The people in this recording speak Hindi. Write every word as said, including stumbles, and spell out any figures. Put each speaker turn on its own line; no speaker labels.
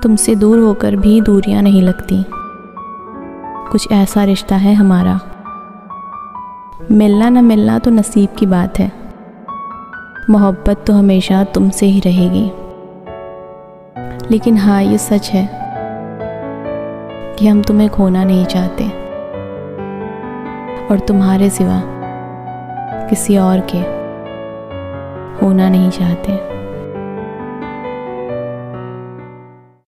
तुमसे दूर होकर भी दूरियां नहीं लगती। कुछ ऐसा रिश्ता है हमारा, मिलना न मिलना तो नसीब की बात है। मोहब्बत तो हमेशा तुमसे ही रहेगी। लेकिन हाँ, ये सच है कि हम तुम्हें खोना नहीं चाहते और तुम्हारे सिवा किसी और के होना नहीं चाहते।